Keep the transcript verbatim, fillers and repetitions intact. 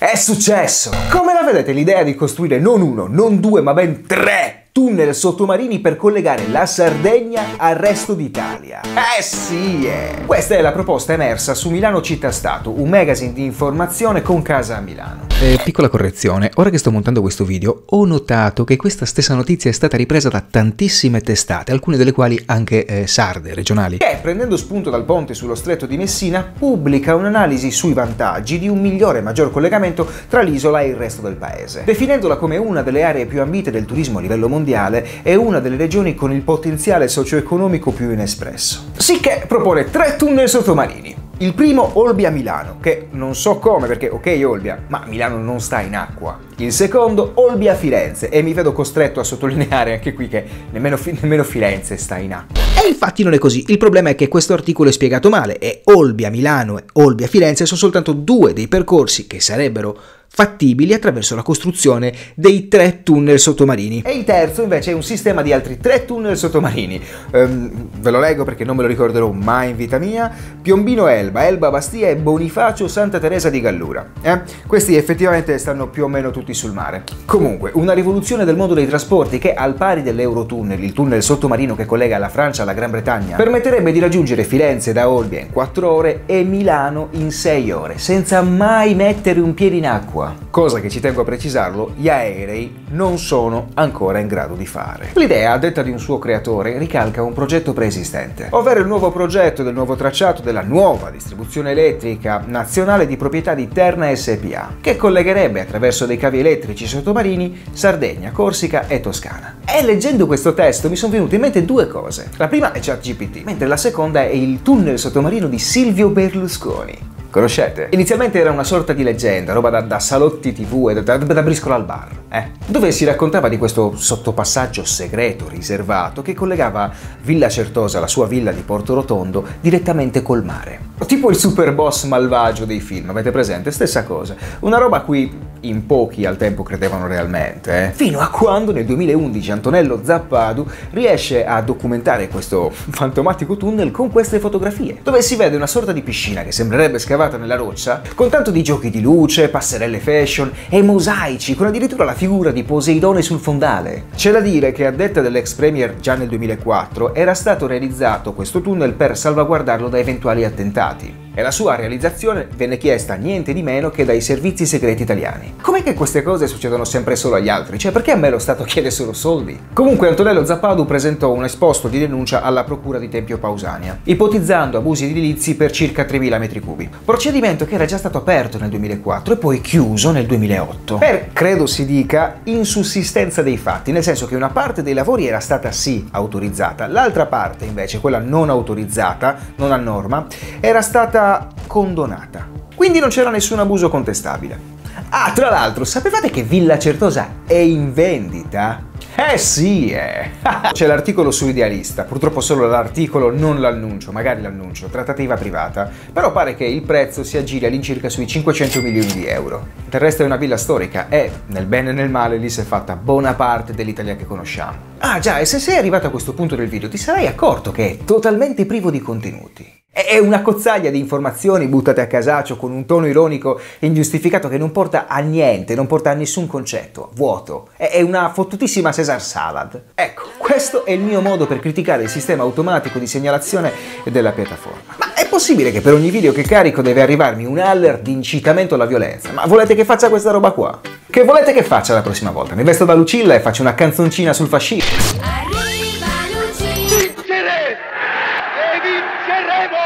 È successo! Come la vedete l'idea di costruire non uno, non due, ma ben tre tunnel sottomarini per collegare la Sardegna al resto d'Italia? Eh sì! Eh. Questa è la proposta emersa su Milano Città Stato, un magazine di informazione con casa a Milano. Eh, piccola correzione, ora che sto montando questo video ho notato che questa stessa notizia è stata ripresa da tantissime testate, alcune delle quali anche eh, sarde, regionali. Che, prendendo spunto dal ponte sullo stretto di Messina, pubblica un'analisi sui vantaggi di un migliore e maggior collegamento tra l'isola e il resto del paese, definendola come una delle aree più ambite del turismo a livello mondiale e una delle regioni con il potenziale socio-economico più inespresso. Sicché propone tre tunnel sottomarini. Il primo Olbia-Milano, che non so come perché ok Olbia, ma Milano non sta in acqua. Il secondo Olbia-Firenze, e mi vedo costretto a sottolineare anche qui che nemmeno, nemmeno Firenze sta in acqua. E infatti non è così, il problema è che questo articolo è spiegato male e Olbia-Milano e Olbia-Firenze sono soltanto due dei percorsi che sarebbero fattibili attraverso la costruzione dei tre tunnel sottomarini. E il terzo invece è un sistema di altri tre tunnel sottomarini. Um, ve lo leggo perché non me lo ricorderò mai in vita mia. Piombino Elba, Elba Bastia e Bonifacio Santa Teresa di Gallura. Eh? Questi effettivamente stanno più o meno tutti sul mare. Comunque, una rivoluzione del mondo dei trasporti che, al pari dell'Eurotunnel, il tunnel sottomarino che collega la Francia alla Gran Bretagna, permetterebbe di raggiungere Firenze da Olbia in quattro ore e Milano in sei ore, senza mai mettere un piede in acqua. Cosa che, ci tengo a precisarlo, gli aerei non sono ancora in grado di fare. L'idea, a detta di un suo creatore, ricalca un progetto preesistente, ovvero il nuovo progetto del nuovo tracciato della nuova distribuzione elettrica nazionale di proprietà di Terna S P A, che collegherebbe attraverso dei cavi elettrici sottomarini Sardegna, Corsica e Toscana. E leggendo questo testo mi sono venute in mente due cose. La prima è ChatGPT, mentre la seconda è il tunnel sottomarino di Silvio Berlusconi. Conoscete? Inizialmente era una sorta di leggenda, roba da, da salotti tivù e da, da briscola al bar, eh? dove si raccontava di questo sottopassaggio segreto, riservato, che collegava Villa Certosa, la sua villa di Porto Rotondo, direttamente col mare. Tipo il super boss malvagio dei film, avete presente? Stessa cosa. Una roba a cui in pochi al tempo credevano realmente, eh? Fino a quando nel duemilaundici Antonello Zappadu riesce a documentare questo fantomatico tunnel con queste fotografie, dove si vede una sorta di piscina che sembrerebbe scavata nella roccia, con tanto di giochi di luce, passerelle fashion e mosaici, con addirittura la figura di Poseidone sul fondale. C'è da dire che, a detta dell'ex premier già nel duemilaquattro, era stato realizzato questo tunnel per salvaguardarlo da eventuali attentati, e la sua realizzazione venne chiesta niente di meno che dai servizi segreti italiani. Com'è che queste cose succedono sempre solo agli altri? Cioè, perché a me lo Stato chiede solo soldi? Comunque Antonello Zappadu presentò un esposto di denuncia alla procura di Tempio Pausania, ipotizzando abusi edilizi per circa tremila metri cubi. Procedimento che era già stato aperto nel duemilaquattro e poi chiuso nel duemilaotto. Per, credo si dica, insussistenza dei fatti, nel senso che una parte dei lavori era stata sì autorizzata, l'altra parte invece, quella non autorizzata, non a norma, era stata condonata. Quindi non c'era nessun abuso contestabile. Ah, tra l'altro, sapevate che Villa Certosa è in vendita? Eh sì, eh! C'è l'articolo su Idealista, purtroppo solo l'articolo, non l'annuncio, magari l'annuncio, trattativa privata, però pare che il prezzo si aggiri all'incirca sui cinquecento milioni di euro. Del resto è una villa storica e, nel bene e nel male, lì si è fatta buona parte dell'Italia che conosciamo. Ah già, e se sei arrivato a questo punto del video ti sarai accorto che è totalmente privo di contenuti. È una cozzaglia di informazioni buttate a casaccio con un tono ironico e ingiustificato che non porta a niente, non porta a nessun concetto, vuoto. È una fottutissima Caesar salad. Ecco, questo è il mio modo per criticare il sistema automatico di segnalazione della piattaforma. Ma è possibile che per ogni video che carico deve arrivarmi un alert di incitamento alla violenza? Ma volete che faccia questa roba qua? Che volete che faccia la prossima volta? Mi vesto da Lucilla e faccio una canzoncina sul fascismo? Arriva Lucilla! Vincere! E vinceremo!